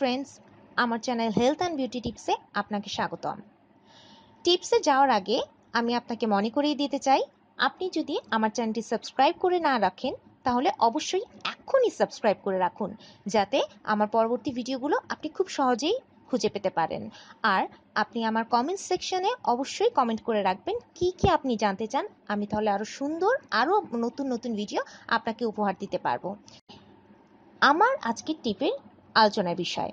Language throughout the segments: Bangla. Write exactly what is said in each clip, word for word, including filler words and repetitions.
ফ্রেন্ডস, আমার চ্যানেল হেলথ অ্যান্ড বিউটি টিপসে আপনাকে স্বাগতম। টিপসে যাওয়ার আগে আমি আপনাকে মনে করিয়ে দিতে চাই, আপনি যদি আমার চ্যানেলটি সাবস্ক্রাইব করে না রাখেন তাহলে অবশ্যই এখনই সাবস্ক্রাইব করে রাখুন, যাতে আমার পরবর্তী ভিডিওগুলো আপনি খুব সহজেই খুঁজে পেতে পারেন। আর আপনি আমার কমেন্ট সেকশনে অবশ্যই কমেন্ট করে রাখবেন কি কি আপনি জানতে চান, আমি তাহলে আরও সুন্দর আরও নতুন নতুন ভিডিও আপনাকে উপহার দিতে পারবো। আমার আজকের টিপের আলোচনার বিষয়,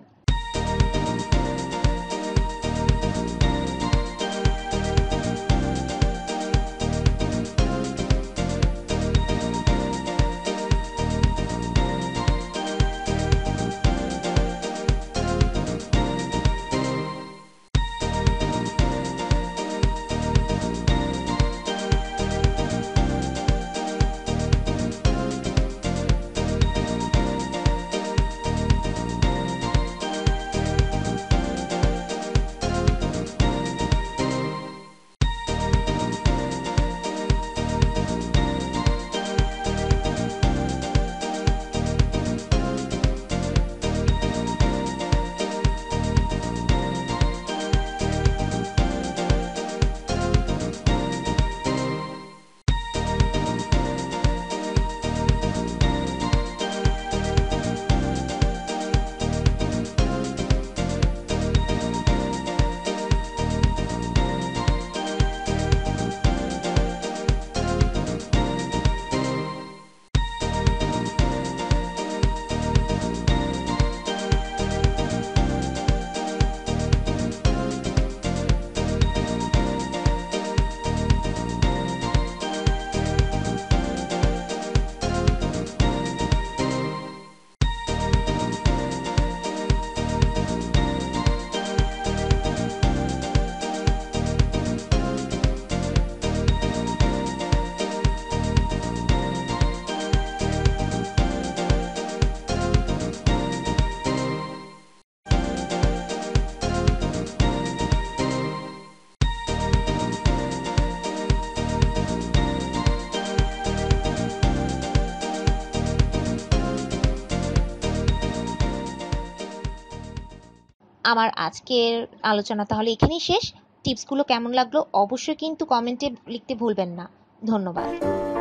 আমার আজকের আলোচনা তাহলে এখানেই শেষ। টিপসগুলো কেমন লাগলো অবশ্যই কিন্তু কমেন্টে লিখতে ভুলবেন না। ধন্যবাদ।